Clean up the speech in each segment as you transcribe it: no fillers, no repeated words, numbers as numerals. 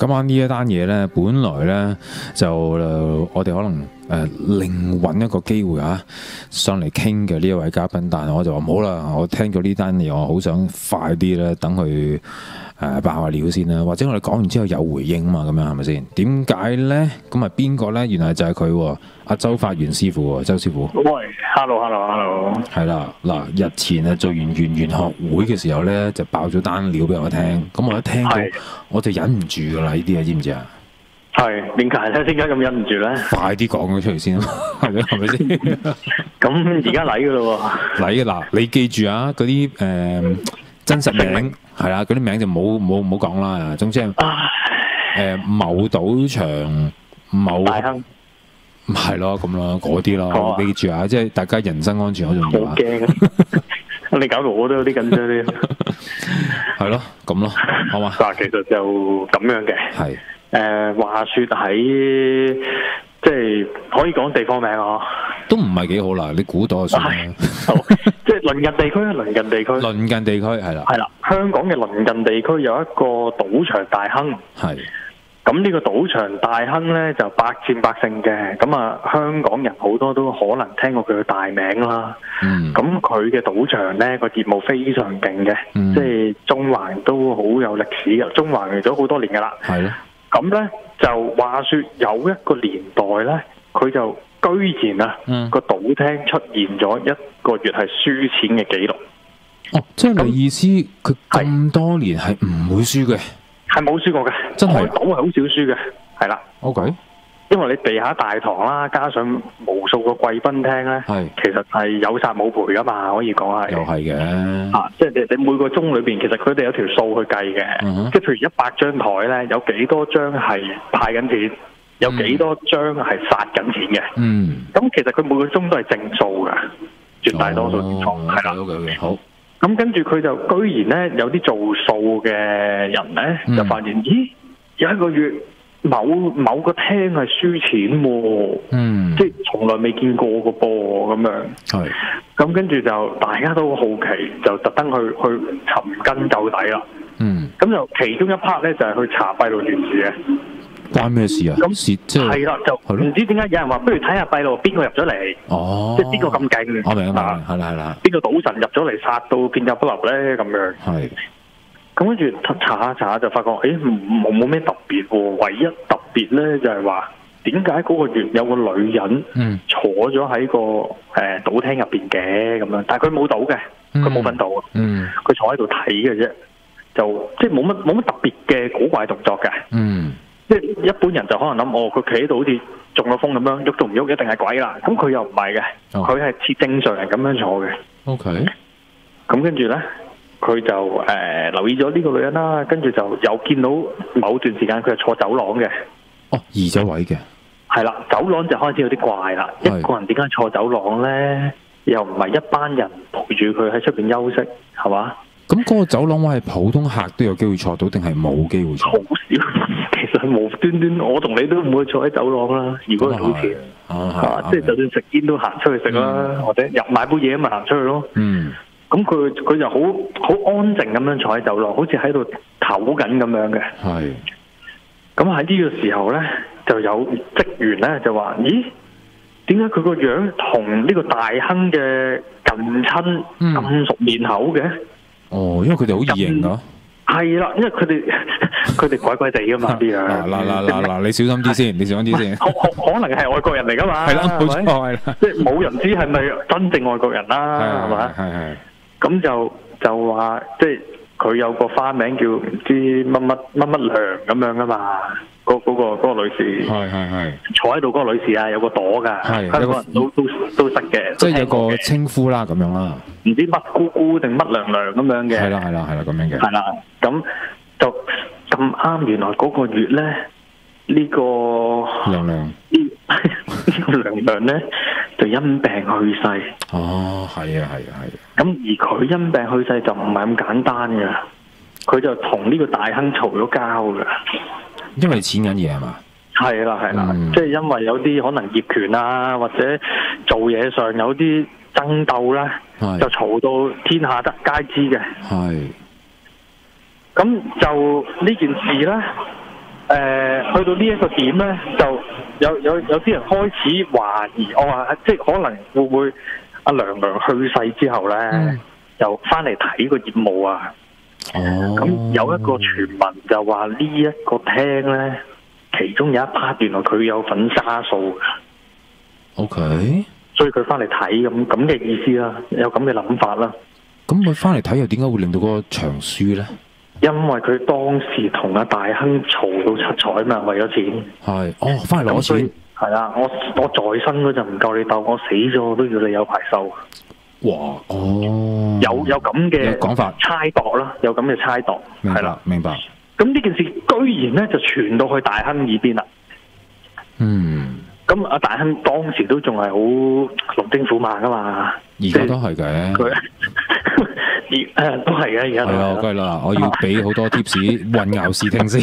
今晚呢一單嘢咧，本來咧就我哋可能另揾一個機會上嚟傾嘅呢一位嘉賓，但係我就話唔好啦，我聽咗呢單嘢，我好想快啲咧等佢爆下料先啦，或者我哋講完之後有回應嘛，咁樣係咪先？點解咧？咁啊邊個咧？原來就係佢阿周發元師傅喎，周師傅。 喂 ，hello。 係啦，嗱，日前做完圓玄學會嘅時候咧，就爆咗單料俾我聽，咁我一聽到我就忍唔住噶啦，呢啲嘢知唔知啊？ 係點解咧？點解咁忍唔住咧？ 快啲講咗出嚟先，係咪先？ 咁而家嚟噶咯喎！ 嚟嗱，你記住啊，嗰啲真實名係啦，嗰啲名就冇講啦。總之係某賭場某大亨係咯，咁咯，嗰啲咯，記住啊，即係大家人身安全好重要啊！ 好驚啊！你搞到我都有啲緊張啲。 係咯，咁咯，好嘛？ 嗱，其實就咁樣嘅。 係。 話說喺即係可以講地方名啊， 都唔係幾好啦，你估到就算啦。 即係鄰近地區啊，鄰近地區。鄰近地區係啦。 係啦，香港嘅鄰近地區有一個賭場大亨。係。咁呢個賭場大亨呢，就百戰百勝嘅，咁啊香港人好多都可能聽過佢嘅大名啦。咁佢嘅賭場呢，個業務非常勁嘅，即係中環都好有歷史嘅，中環嚟咗好多年噶啦。係咯。咁呢，就話說有一個年代呢，佢就居然個賭廳出現咗一個月係輸錢嘅記錄。 哦，即係你意思佢咁多年係唔會輸嘅？ 係冇輸過嘅， 真係賭係好少輸嘅，係啦。 OK， 因為你地下大堂啦，加上無數個貴賓廳咧，其實係有殺冇賠噶嘛，可以講係。又係嘅。即係你每個鐘裏邊，其實佢哋有條數去計嘅。即係譬如100張台咧，有幾多張係派緊錢，有幾多張係殺緊錢嘅。咁其實佢每個鐘都係正數噶，絕大多數情況係啦。 OK，好。 咁跟住佢就居然咧有啲做數嘅人咧，就發現咦有一個月某個廳係輸錢喎，即係從來未見過個噃咁樣。係。咁跟住就大家都好奇，就特登去尋根究底啦。咁就其中一 part 咧就係去查閉路電視嘅。 關咩事啊？咁事即係係啦，就唔知點解有人話不如睇下閉路邊個入咗嚟，即係邊個咁勁？ 我明啊，係啦， 邊個賭神入咗嚟殺到片甲不留咧？咁樣係。咁跟住查下就發覺，冇咩特別喎。唯一特別咧就係話，點解嗰個月有個女人坐咗喺個賭廳入邊嘅咁樣？但係佢冇賭嘅，佢冇份賭，佢坐喺度睇嘅啫，就即係冇乜特別嘅古怪動作嘅。即係一般人就可能諗，佢企喺度好似中咗風咁樣，喐都唔喐，一定係鬼啦。咁佢又唔係嘅，佢係似正常人咁樣坐嘅。OK。咁跟住咧，佢就留意咗呢個女人啦，跟住就有見到某段時間佢係坐走廊嘅。哦，移咗位嘅。係啦，走廊就開始有啲怪啦。一個人點解坐走廊咧？又唔係一班人陪住佢喺出邊休息，係嘛？咁嗰個走廊位係普通客都有機會坐到，定係冇機會坐？好少，其實無端端我同你都唔會坐喺走廊啦。如果係賭錢，即係就算食煙都行出去食啦，或者入買杯嘢咁咪行出去咯。咁佢就好安靜咁樣坐喺走廊，好似喺度唞緊咁樣嘅。係。咁喺呢個時候咧，就有職員咧就話：咦，點解佢個樣同呢個大亨嘅近親咁熟面口嘅？因為佢哋好異形啊。係啦，因為佢哋怪怪地噶嘛啲樣。嗱，你小心啲先，你小心啲先。可能係外國人嚟噶嘛？係啦，冇錯係啦。即係冇人知係咪真正外國人啦？係咪？係。咁就話即係佢有個花名叫唔知乜乜娘咁樣噶嘛？嗰個女士係坐喺度嗰個女士啊，有個朵噶，香港人都識嘅，即係有個稱呼啦咁樣啦，唔知乜姑姑定乜娘娘咁樣嘅，係啦咁樣嘅，係啦，咁就咁啱，原來嗰個月咧呢個娘娘呢個娘娘咧就因病去世。哦，係啊。咁而佢因病去世就唔係咁簡單嘅，佢就同呢個大亨嘈咗交嘅。因為錢緊嘢係嘛？係啦，即係因為有啲可能業權啊，或者做嘢上有啲爭鬥啦，就嘈到天下得皆知嘅。係。咁就呢件事咧， 去到呢一個點咧，就有啲人開始懷疑，我話即係可能會唔會阿娘娘去世之後咧，又翻嚟睇個業務啊？咁有一個傳聞就話呢一個廳咧，其中有一 part 原來佢有份揸數嘅。 OK， 所以佢翻嚟睇咁嘅意思啦，有咁嘅諗法啦。 咁佢翻嚟睇又點解會令到嗰個場輸咧？因為佢當時同阿大亨嘈到七彩嘛，為咗錢。 係，翻嚟攞錢。 係啦，我在生嗰陣唔夠你鬥，我死咗都要你有排收。 哇！ 有咁嘅講法， 猜度啦，有咁嘅猜度。 係啦，明白。 咁呢件事居然咧就傳到去大亨耳邊啦。咁阿大亨當時都仲係好龍精虎猛噶嘛， 而家都係嘅。 都係嘅，而家係啊， 梗係啦，我要俾好多 tips 混淆視聽先。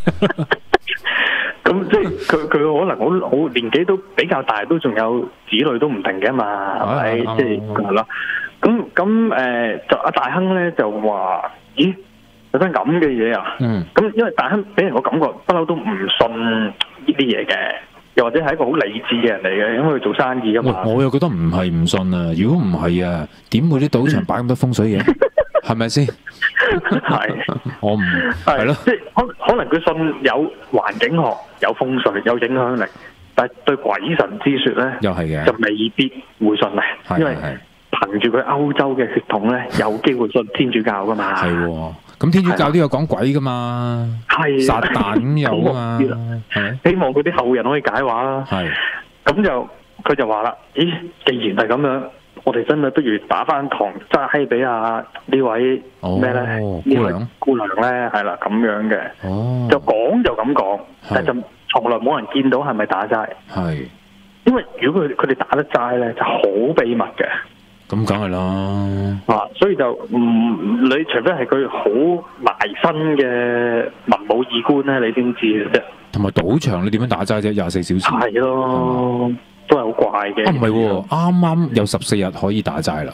咁即係佢可能好年紀都比較大，都仲有子女都唔定嘅嘛，係咪？即係係咯。咁就阿大亨咧就話：咦，有單咁嘅嘢啊？咁因為大亨俾人個感覺不嬲都唔信呢啲嘢嘅。又或者係一個好理智嘅人嚟嘅，因為佢做生意啊嘛。 我又覺得唔係唔信啊！如果唔係啊，點會啲賭場擺咁多風水嘢？係咪先？ 係， 我唔係咯。 即係可能佢信有環境學、有風水、有影響力，但係對鬼神之說咧， 又係嘅，就未必會信咧。因為憑住佢歐洲嘅血統咧，有機會信天主教噶嘛。 係喎。咁天主教都有講鬼噶嘛，撒旦咁有啊嘛， 希望佢啲後人可以解話啦。係，咁就佢就話啦，咦，既然係咁樣，我哋真係不如打翻堂齋俾阿呢位咩咧？姑娘咧，係啦咁樣嘅。就講就咁講，但係就從來冇人見到係咪打齋。係，因為如果佢哋打得齋咧，就好秘密嘅。咁梗係啦，所以就你除非係佢好埋身嘅文武二官咧，你先知嘅啫。同埋賭場你點樣打齋啫？24小時係咯，都係好怪嘅。唔係喎，啱啱有14日可以打齋啦。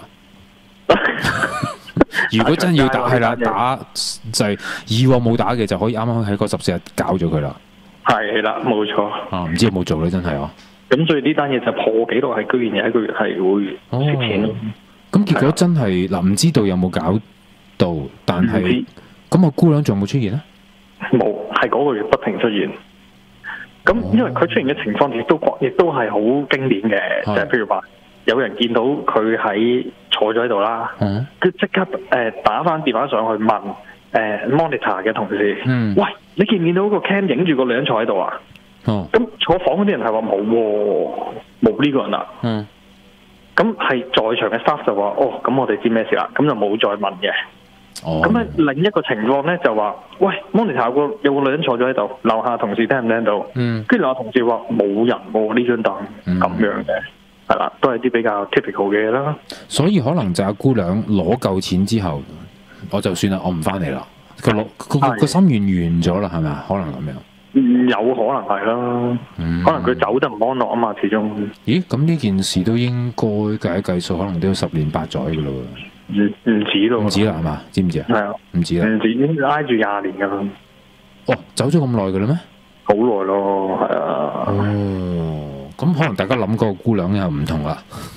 如果真要打係啦，打就係以往冇打嘅就可以啱啱喺嗰14日搞咗佢啦。係啦，冇錯。唔知有冇做咧？真係啊！咁所以呢單嘢就破紀錄，係居然有一個月係會蝕錢咯。咁結果真係嗱，唔知道有冇搞到，但係咁個姑娘仲有冇出現咧？冇，係嗰個月不停出現。咁因為佢出現嘅情況亦都係好經典嘅，即係譬如話有人見到佢喺坐咗喺度啦，佢即刻打翻電話上去問monitor 嘅同事，喂，你見唔見到個 cam 影住個女人坐喺度啊？咁坐房嗰啲人係話冇呢個人啊。咁係在場嘅 staff 就話：咁我哋知咩事啦。咁就冇再問嘅。咁咧另一個情況咧就話：喂 ，monitor 有個女人坐咗喺度，樓下同事聽唔聽到？跟住樓下同事話冇人喎，呢張凳咁樣嘅，係啦，都係啲比較 typical 嘅嘢啦。所以可能就阿姑娘攞夠錢之後，我就算啦，我唔翻嚟啦。佢個心願完咗啦，係咪啊？可能咁樣。有可能係啦，可能佢走得唔安樂啊嘛，始終。咦，咁呢件事都應該計一計數，可能都要10年8載噶咯喎。唔止咯，唔止啦係嘛？知唔知啊？係啊，唔止啦。唔止，已經挨住20年噶啦。走咗咁耐噶啦咩？好耐咯，係啊。咁可能大家諗嗰個姑娘又唔同啦。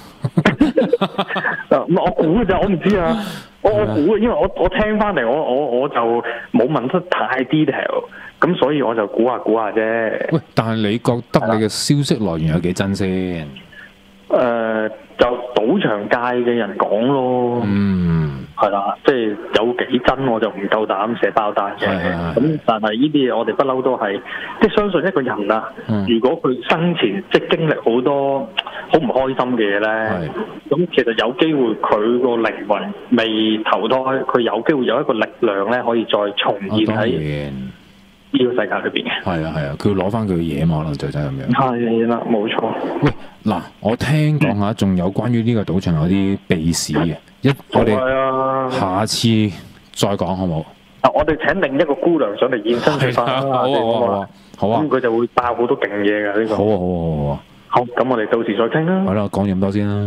我估嘅咋，我唔知啊。我估，因為我聽翻嚟，我就冇問得太 detail。咁所以我就估下啫。喂，但係你覺得你嘅消息來源有幾真先？就賭場界嘅人講咯。係啦，即係有幾真我就唔夠膽寫包單嘅。咁但係呢啲嘢我哋不嬲都係，即係相信一個人啊。如果佢生前即係經歷好多好唔開心嘅嘢咧，咁其實有機會佢個靈魂未投胎，佢有機會有一個力量咧，可以再重現喺呢個世界裏邊嘅。係啊，佢要攞翻佢嘅嘢嘛，可能就真係咁樣。係啦，冇錯。喂，嗱，我聽講下，仲有關於呢個賭場有啲秘史嘅，我哋下次再講好冇？我哋請另一個姑娘上嚟現身說法啦。好啊，咁佢就會爆好多勁嘢㗎呢個。好啊，咁我哋到時再傾啦。係啦，講咁多先啦。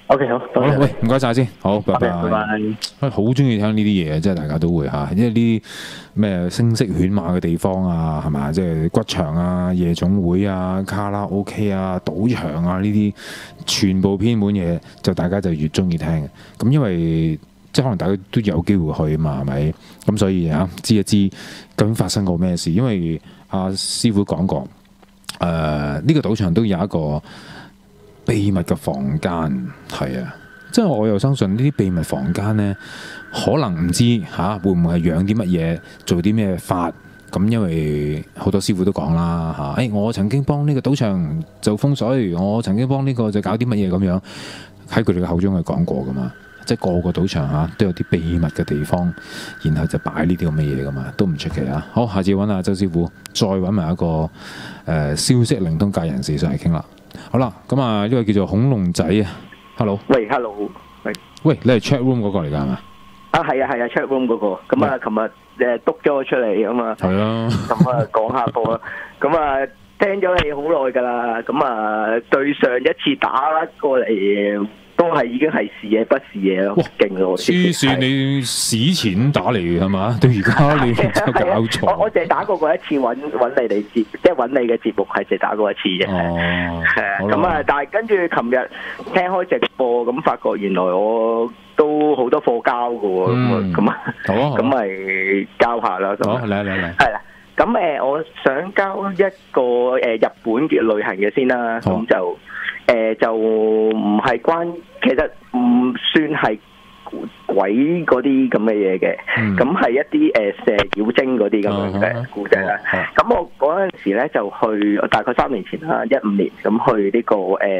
OK， 好，多謝。 好啦，喂，唔該晒先，好，拜拜。 OK， 拜拜。 好中意聽呢啲嘢，即係大家都會嚇，因為呢啲咩聲色犬馬嘅地方啊，係嘛，即係骨場啊、夜總會啊、卡拉 OK 啊、賭場啊呢啲，全部偏門嘢，就大家就越中意聽嘅。咁因為即係可能大家都有機會去嘛，係咪？咁所以啊，知一知究竟發生過咩事，因為阿師傅講過，呢個賭場都有一個秘密嘅房間，係啊。即係我又相信呢啲秘密房間呢，可能唔知嚇會唔會係養啲乜嘢，做啲咩法咁。因為好多師傅都講啦嚇，我曾經幫呢個賭場做風水，我曾經幫呢個就搞啲乜嘢咁樣，喺佢哋嘅口中係講過噶嘛。即係個個賭場嚇都有啲秘密嘅地方，然後就擺呢啲咁嘅嘢噶嘛，都唔出奇啊。好，下次揾阿周師傅，再揾埋一個消息靈通界人士上嚟傾啦。好啦，咁啊呢個叫做恐龍仔啊。Hello， 喂 ，Hello， 喂，你係 chat room 嗰個嚟㗎係嘛？ 啊，係啊，chat room 嗰個，咁啊，琴日督咗我出嚟咁啊， 係啊， 咁啊講下課啦，咁啊聽咗你好耐㗎啦，咁啊對上一次打過嚟都係已經係視野不視野咯，勁咯！ 黐線，你史前打嚟係嘛？到而家你真係搞錯。 我淨係打過一次揾你哋節，即係揾你嘅節目係淨係打過一次啫。 哦， 咁啊，但係跟住琴日聽開直播，咁發覺原來我都好多貨交㗎喎，咁啊，咁咪交下啦。 好，嚟。 係啦，咁我想交一個日本嘅旅行嘅先啦，咁就。就唔係關，其實唔算係鬼嗰啲咁嘅嘢嘅，咁係一啲蛇妖精嗰啲咁樣嘅故仔啦。咁我嗰陣時咧就去，大概3年前啦，15年咁去呢個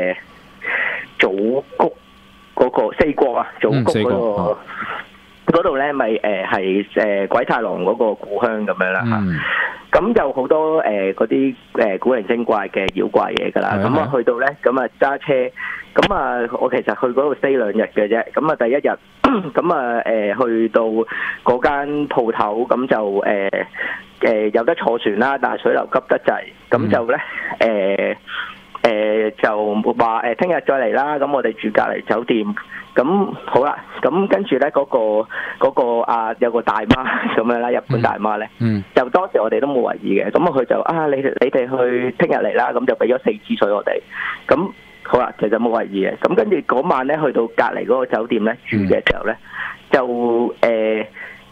祖谷嗰個四國啊，祖谷嗰度咧咪係鬼太郎嗰個故鄉咁樣啦嚇。咁就好多嗰啲古靈精怪嘅妖怪嘢㗎啦，咁啊去到咧，咁啊揸車，咁啊我其實去嗰度 stay 2日嘅啫，咁啊第一日，咁啊去到嗰間鋪頭，咁就有得坐船啦，但係水流急得滯，咁就咧就話聽日再嚟啦，咁我哋住隔離酒店，咁好啦，咁跟住咧嗰個啊有個大媽咁樣啦，日本大媽咧，就當時我哋都冇懷疑嘅，咁佢就你哋去聽日嚟啦，咁就俾咗4支水我哋，咁好啦，其實冇懷疑嘅，咁跟住嗰晚咧去到隔離嗰個酒店咧住嘅時候咧，就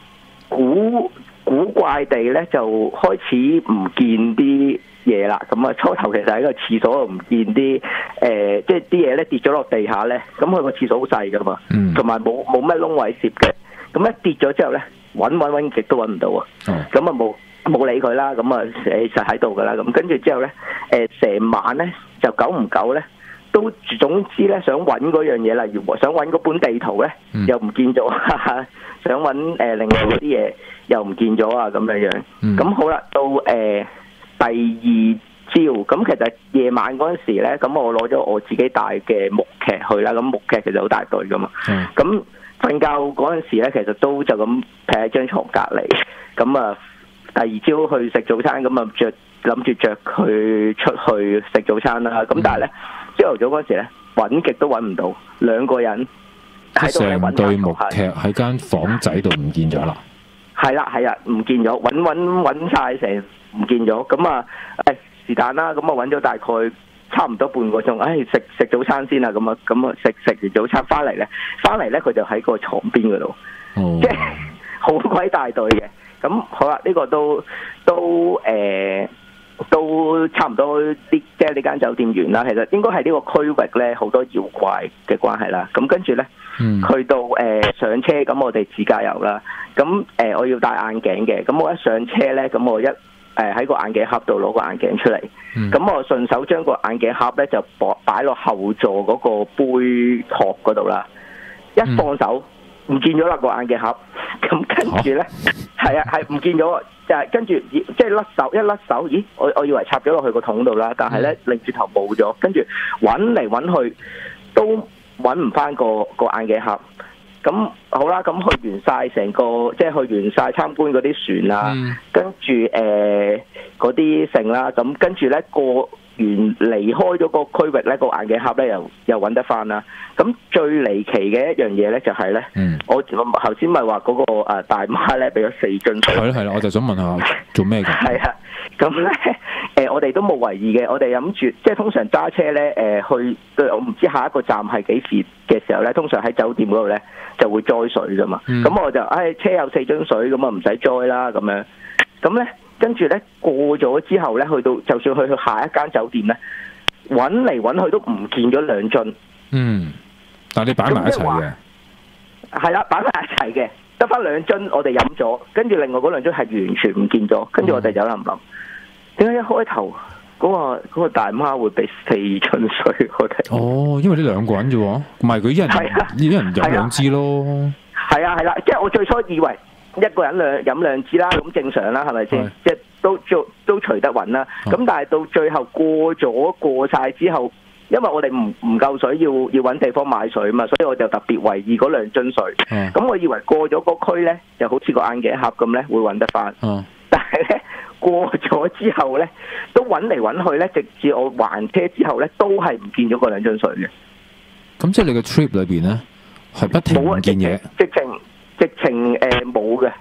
古怪地咧就開始唔見啲嘢啦，咁啊初頭其實喺個廁所度唔見啲即係啲嘢咧跌咗落地下咧，咁佢個廁所好細噶嘛，同埋冇乜窿位攝嘅，咁一跌咗之後咧揾極都揾唔到啊，咁啊冇理佢啦，咁啊實喺度噶啦，咁跟住之後咧成晚咧就久唔久咧都總之咧想揾嗰樣嘢，例如想揾嗰本地圖咧又唔見咗，想揾另外嗰啲嘢又唔見咗啊咁樣樣，咁好啦，到第2朝，咁其實夜晚嗰陣時咧，咁我攞咗我自己帶嘅木屐去啦，咁木屐其實好大隊噶嘛，咁瞓覺嗰陣時咧，其實都就咁劈喺張床隔離，咁啊第2朝去食早餐，咁啊諗住着佢出去食早餐啦，咁但係咧朝頭早嗰陣時咧揾極都揾唔到，2個人喺度揾對木屐喺間房仔度唔見咗啦。 係啦，唔見咗，揾晒成唔見咗，咁啊，是但啦，咁啊揾咗大概差唔多半個鐘，食早餐先啦，咁啊食完早餐翻嚟咧佢就喺個床邊嗰度，即係好鬼大隊嘅，咁好啦，呢個都差唔多啲，即係呢間酒店完啦。其實應該係呢個區域咧好多妖怪嘅關係啦。咁跟住咧，去到上車，咁我哋自駕遊啦。咁我要戴眼鏡嘅，咁我一上車咧，咁我一喺個眼鏡盒度攞個眼鏡出嚟，咁我順手將個眼鏡盒咧就擺落後座嗰個杯殼嗰度啦。一放手唔見咗啦個眼鏡盒，咁跟住咧係唔見咗。就係跟住即係甩手，咦？我以為插咗落去個桶度啦，但係咧擰住頭冇咗，跟住揾嚟揾去都揾唔翻個眼鏡盒， 咁好啦，咁去完晒成個，即係去完晒參觀嗰啲船啊，跟住嗰啲剩啦，咁跟住咧過完離開咗個區域咧，個眼鏡盒咧又揾得翻啦。咁最離奇嘅一樣嘢咧就係咧，我頭先咪話嗰個大媽咧俾咗4樽水。 係啦，我就想問下做咩嘅？ 係啊，咁咧我哋都冇為意嘅，我哋諗住即係通常揸車咧去，我唔知下一個站係幾時嘅時候咧，通常喺酒店嗰度咧就會載水噶嘛。咁我就車有4樽水，咁啊唔使載啦咁樣。咁咧跟住咧過咗之後咧，去到就算去下一間酒店咧，揾嚟揾去都唔見咗2樽。 但係你擺埋一齊嘅。係啦，擺埋一齊嘅，得翻2樽我哋飲咗，跟住另外嗰2樽係完全唔見咗，跟住我哋就諗點解一開頭嗰個大媽會俾4樽水我哋？ 哦，因為呢2個人啫喎，唔係佢一人飲2支咯。係啦，即係我最初以為一個人飲2支啦，咁正常啦，係咪先？即係都隨得穩啦。咁但係到最後過晒之後，因為我哋唔夠水，要揾地方買水嘛，所以我就特別為意嗰2樽水。咁我以為過咗個區咧，就好似個眼鏡盒咁咧，會揾得翻。但係咧過咗之後咧，都揾嚟揾去咧，直至我還車之後咧，都係唔見咗嗰2樽水嘅。 咁即係你個 trip 裏邊咧，係不停唔見嘢。 直情冇嘅。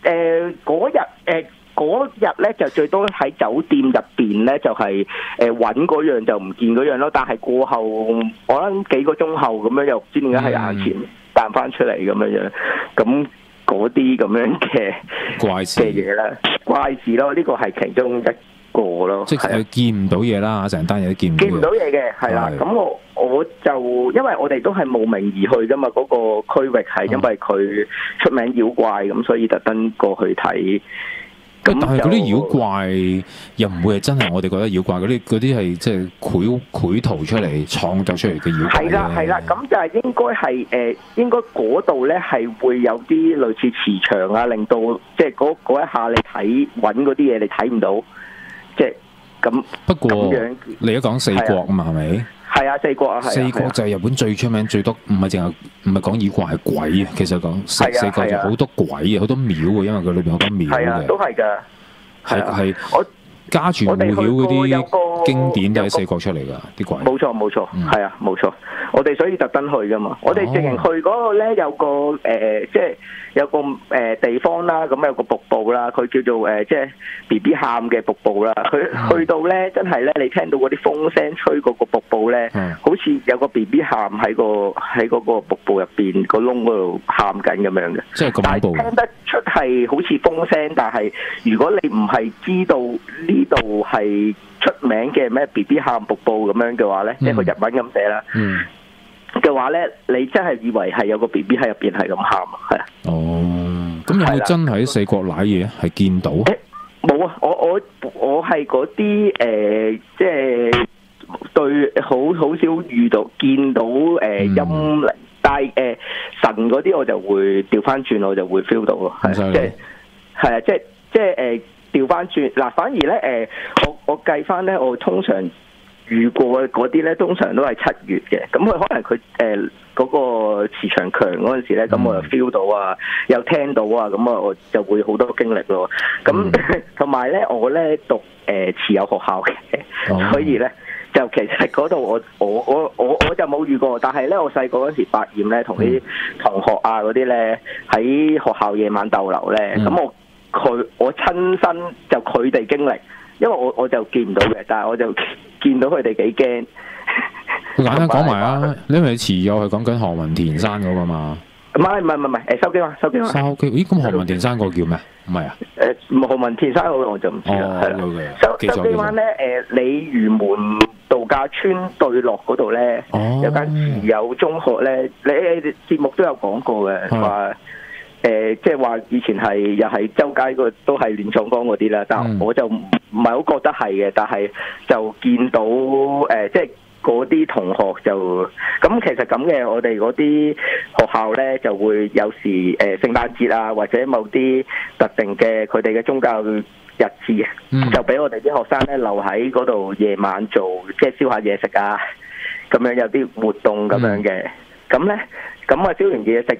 嗰日咧就最多喺酒店入邊咧，就係揾嗰樣就唔見嗰樣咯。但係過後我諗幾個鐘後咁樣，又唔知點解喺眼前彈翻出嚟咁樣，咁嗰啲咁樣嘅怪事嘅嘢啦，怪事咯。呢個係其中一個咯， 即係見唔到嘢啦，成單嘢都見唔到嘢嘅， 係啦。咁我就因為我哋都係慕名而去噶嘛，嗰個區域係因為佢出名妖怪咁，所以特登過去睇。 但係嗰啲妖怪又唔會係真係我哋覺得妖怪，嗰啲係即係繪圖出嚟創作出嚟嘅妖怪。 係啦，咁就係應該係應該嗰度咧係會有啲類似磁場啊，令到即係嗰一下你揾嗰啲嘢你睇唔到，即係咁。不過你而家講4國啊嘛，係咪？ 係啊，4國啊，係。4 國就係日本最出名最多，唔係講妖怪係鬼啊，其實講四國就好多鬼啊，好多廟啊，因為佢裏邊好多廟嘅。係啊， 都係㗎。 係我家傳戶曉嗰啲經典都喺4國出嚟㗎，啲鬼。冇錯，係啊，冇錯。我哋所以特登去㗎嘛。我哋直情去嗰個咧有個即係有個地方啦，咁有個瀑布啦，佢叫做即係 BB 喊嘅瀑布啦。佢去到咧真係咧，你聽到嗰啲風聲吹嗰個瀑布咧，好似有個 BB 喊喺嗰個瀑布入邊個窿嗰度喊緊咁樣嘅。 即係咁恐怖。 聽得出係好似風聲，但係如果你唔係知道呢度係出名嘅咩 BB 喊瀑布咁樣嘅話咧，即係個日文咁寫啦。嘅話咧，你真係以為係有個 BB 喺入邊係咁喊啊，係啊。 哦，咁有冇真係喺4國瀨嘢係見到？ 冇啊，我係嗰啲即係對好少遇到見到陰靈，但係神嗰啲我就會調翻轉，我就會 feel 到咯，係即係調翻轉嗱，反而咧我計翻咧，我通常遇過嗰啲咧，通常都係7月嘅，咁佢可能佢嗰個磁場強嗰陣時咧，咁我就 feel 到啊，又聽到啊，咁啊我就會好多經歷咯。咁同埋咧，我咧讀持有學校嘅，所以咧就其實嗰度我就冇遇過，但係咧我細個嗰時百厭咧，同啲同學啊嗰啲咧喺學校夜晚逗留咧，咁我親身就佢哋經歷。因為我就見唔到嘅，但係我就見到佢哋幾驚。 簡單講埋啊，因為持有係講緊何文田山嗰個嘛。 唔係，筲箕灣。 筲箕，咦？咁何文田山嗰個叫咩？唔係啊？ 何文田山嗰個我就唔知啦。筲箕灣咧，鯉魚門度假村對落嗰度咧，有間持有中學咧，你節目都有講過嘅，話。即係話以前係又係周街個都係亂闖江嗰啲啦，但我就唔係好覺得係嘅，但係就見到即係嗰啲同學就咁，其實咁嘅，我哋嗰啲學校咧就會有時聖誕節啊，或者某啲特定嘅佢哋嘅宗教日子，就俾我哋啲學生咧留喺嗰度夜晚做，即係燒下嘢食啊，咁樣有啲活動咁樣嘅，咁咧咁啊燒完嘢食就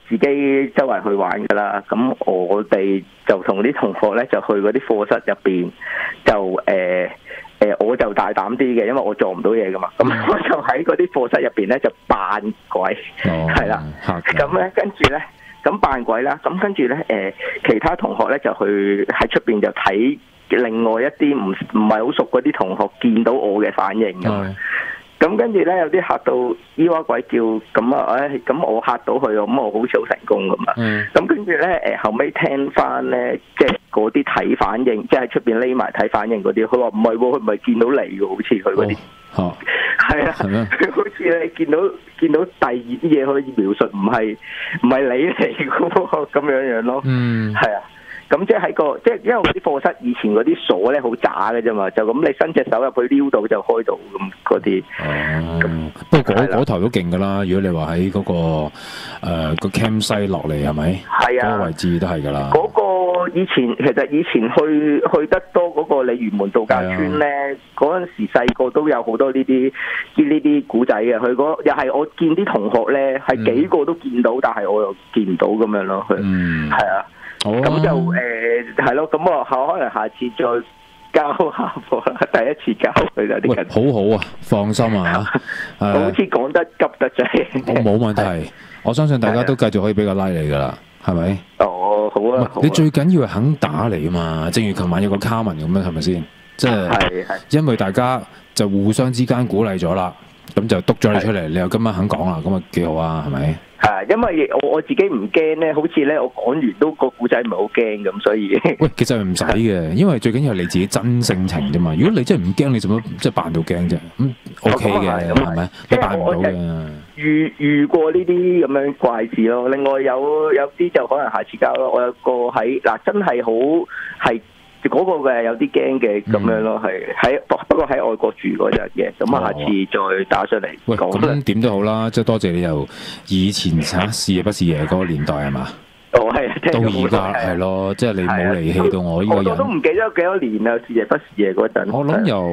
自己周圍去玩噶啦。咁我哋就同啲同學咧就去嗰啲課室入邊，就我就大膽啲嘅，因為我做唔到嘢噶嘛。咁我就喺嗰啲課室入邊咧就扮鬼，係啦。咁咧跟住咧，咁扮鬼啦。咁跟住咧其他同學咧就去喺出邊就睇另外一啲唔係好熟嗰啲同學見到我嘅反應㗎。咁跟住咧，有啲嚇到咿哇鬼叫，咁啊，咁我嚇到佢，咁我好似好成功咁啊。咁跟住咧，後尾聽翻咧，即係嗰啲睇反應，即係喺出邊匿埋睇反應嗰啲，佢話唔係喎，佢唔係見到你喎，好似佢嗰啲，係啊，佢好似你見到第二啲嘢可以描述，唔係你嚟嘅喎，咁樣咯，係啊。咁即係因為嗰啲課室以前嗰啲鎖咧好渣嘅啫嘛，就咁你伸隻手入去撩到就開到咁嗰啲。 不過嗰頭都勁噶啦，如果你話喺嗰個 campsite 落嚟係咪？係啊，嗰個位置都係噶啦。嗰個以前去得多嗰個鯉魚門度假村咧，嗰陣時細個都有好多呢啲古仔嘅。佢又係我見啲同學咧係幾個都見到，但係我又見唔到咁樣咯。係啊。咁就係咯，咁我可能下次再教下課啦。第一次教佢就啲人好好啊，放心啊嚇。 好似講得急得滯。 我冇問題，我相信大家都繼續可以俾個拉你噶啦，係咪？ 哦，好啊。 你最緊要係肯打嚟啊嘛，正如琴晚有個卡文咁樣，係咪先？即係因為大家就互相之間鼓勵咗啦，咁就督咗你出嚟，你又今晚肯講啦，咁啊幾好啊，係咪？因為我自己唔驚咧，好似咧我講完都個故仔唔係好驚咁，所以喂，其實唔使嘅，因為最緊要係你自己真性情啫嘛。如果你真係唔驚，你做乜即係扮到驚啫？咁 OK 嘅，係咪？你扮唔到嘅。 遇過呢啲咁樣怪事咯。另外有啲就可能下次教咯。我有個喺真係好係。嗰個嘅有啲驚嘅咁樣咯，係不過喺外國住嗰陣嘅，咁下次再打上嚟講。喂， 咁點都好啦，即係多謝你由以前是夜不是夜嗰個年代係嘛？ 係到而家係咯，即係你冇離棄到我呢個人。 我都唔記得幾多年啦，是夜不是夜嗰陣。 我諗有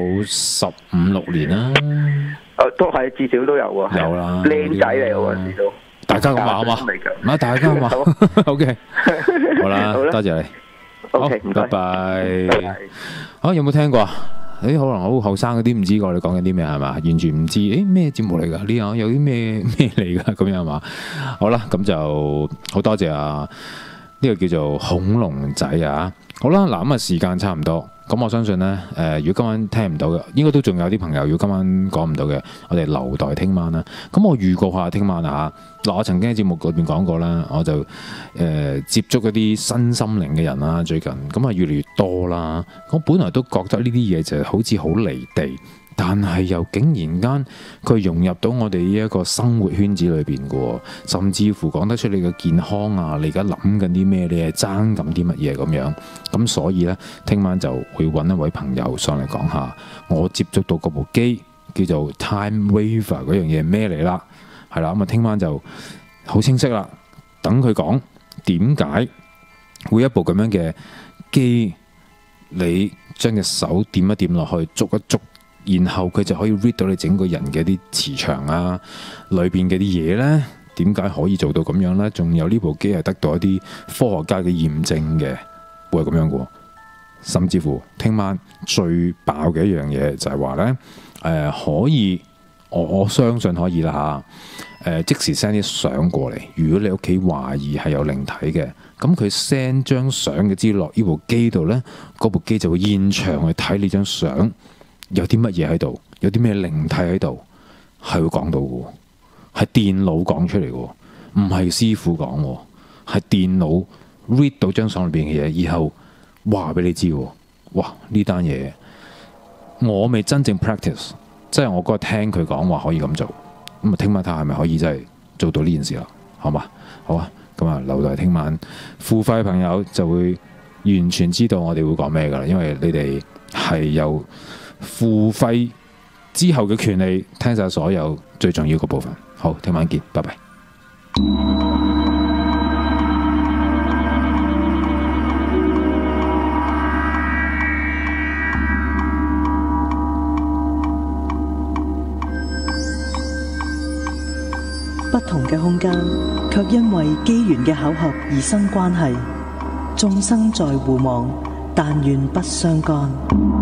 15-16年啦。 都係至少都有啊。有啦，靚仔嚟喎，至少。 大家咁話啊嘛，唔係大家咁話。OK， 好啦，多謝你。好，拜拜。有冇聽過啊？可能好後生嗰啲唔知我哋講緊啲咩係嘛？完全唔知。咩節目嚟㗎？呢有啲咩嚟㗎？咁樣係嘛？好啦，咁就好多謝啊！呢個叫做恐龍仔啊！好啦，嗱咁啊，時間差唔多。咁我相信呢，如果今晚聽唔到嘅，應該都仲有啲朋友，如果今晚講唔到嘅，我哋留待聽晚啦。咁我預告下聽晚啊嚇。嗱，我曾經喺節目裏邊講過啦，我就接觸一啲身心靈嘅人啦，最近咁啊越嚟越多啦。我本來都覺得呢啲嘢就好似好離地，但係又竟然間佢融入到我哋呢一個生活圈子裏邊嘅喎，甚至乎講得出你嘅健康啊，你而家諗緊啲咩，你係爭緊啲乜嘢咁樣。咁所以呢，聽晚就會揾一位朋友上嚟講下，我接觸到嗰部機叫做 Time Waver 嗰樣嘢咩嚟啦。係啦，咁啊，聽晚就好清晰啦。等佢講點解會一部咁樣嘅機，你將隻手掂一掂落去，捉一捉，然後佢就可以 read 到你整個人嘅啲磁場啊，裏邊嘅啲嘢呢，點解可以做到咁樣呢？仲有呢部機係得到一啲科學家嘅驗證嘅，會係咁樣嘅。甚至乎聽晚最爆嘅一樣嘢就係話呢，可以。我相信可以啦嚇，即時 send 啲相過嚟。如果你屋企懷疑係有靈體嘅，咁佢 send 張相嘅資料落呢部機度呢，嗰部機就會現場去睇你張相，有啲乜嘢喺度，有啲咩靈體喺度，係會講到嘅，係電腦講出嚟嘅，唔係師傅講，係電腦 read 到張相裏邊嘅嘢，以後話俾你知。哇！呢單嘢我未真正 practice。即係我嗰日聽佢講話可以咁做，咁啊聽晚睇下係咪可以真係做到呢件事啦，好嘛？好啊，咁啊留待聽晚付費嘅朋友就會完全知道我哋會講咩噶啦，因為你哋係有付費之後嘅權利聽晒所有最重要嘅部分。好，聽晚見，拜拜。 不同嘅空間，卻因為機緣嘅巧合而生關係。眾生在互望，但願不相干。